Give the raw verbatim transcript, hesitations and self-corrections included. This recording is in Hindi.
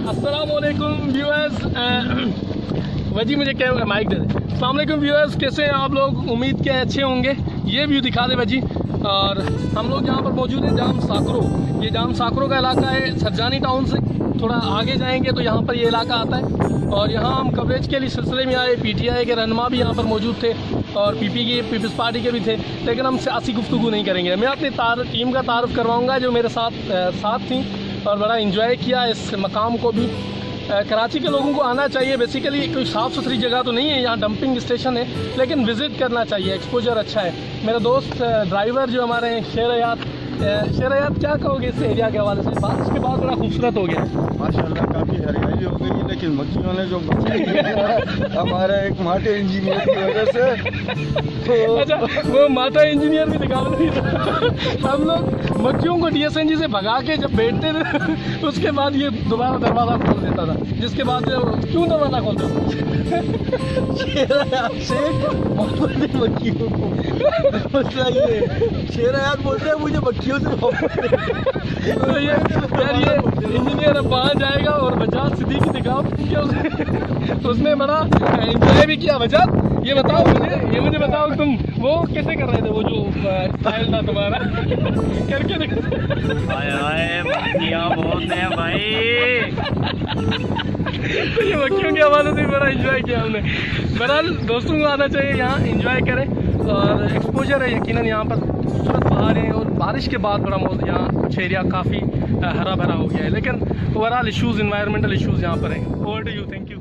अस्सलाम वालेकुम व्यूअर्स, वजी मुझे क्या माइक दे दे। अस्सलाम वालेकुम व्यूअर्स, कैसे हैं आप लोग? उम्मीद के अच्छे होंगे। ये व्यू दिखा दे वजी। और हम लोग यहाँ पर मौजूद हैं जाम साकरो। ये जाम साकरो का इलाका है, सरजानी टाउन से थोड़ा आगे जाएंगे तो यहाँ पर ये इलाका आता है। और यहाँ हम कवरेज के लिए सिलसिले में आए। पीटीआई के रहनुमा भी यहाँ पर मौजूद थे और पीपी की पीपल्स पार्टी के भी थे, लेकिन हम सियासी गुफ्तगू नहीं करेंगे। मैं अपनी तार टीम का तारुफ करवाऊँगा जो मेरे साथ साथ थी और बड़ा इंजॉय किया इस मकाम को भी। कराची के लोगों को आना चाहिए। बेसिकली कोई साफ़ सुथरी जगह तो नहीं है, यहाँ डंपिंग स्टेशन है, लेकिन विज़िट करना चाहिए, एक्सपोजर अच्छा है। मेरा दोस्त ड्राइवर जो हमारे हैं शेरयात, शेरयात क्या कहोगे इस एरिया के हवाले से? बारिश के बाद बड़ा खूबसूरत हो गया माशाल्लाह, काफ़ी हरियाली हो गई है, लेकिन मक्खियों ने जो हमारे एक माटे इंजीनियर की वजह से तो अच्छा, वो माटा इंजीनियर भी दिखा रही हम लोग मक्खियों को डीएसएनजी से भगा के जब बैठते थे उसके बाद ये दोबारा दरवाज़ा खोल देता था, जिसके बाद जो क्यों दरवाज़ा खोलते थे आपसे मोहब्बत मक्खियों को मसला ये शेरयात बोलते हैं मुझे मक्खियों से तो ये यार ये इंजीनियर अब वहाँ जाएगा और बजाज सिद्दीकी दिखाओ कि उसने उसने बड़ा एंजॉय भी किया। बजाज ये बताओ मुझे ये मुझे बताओ तुम वो कैसे कर रहे थे, वो जो स्टाइल था तुम्हारा करके दिखा। हाय हाय मक्खियाँ बहुत हैं भाई। तो ये मक्खियों के हवाले से बड़ा एंजॉय किया हमने। बहरहाल दोस्तों को आना चाहिए, यहाँ एंजॉय करें और एक्सपोजर है यकीनन। यहाँ पर खूबसूरत पहाड़ हैं और बारिश के बाद बड़ा मौसम, यहाँ कुछ एरिया काफ़ी हरा भरा हो गया है, लेकिन ओवरऑल इशूज़, इन्वायरमेंटल इशूज़ यहाँ पर हैं। Over to you, thank you.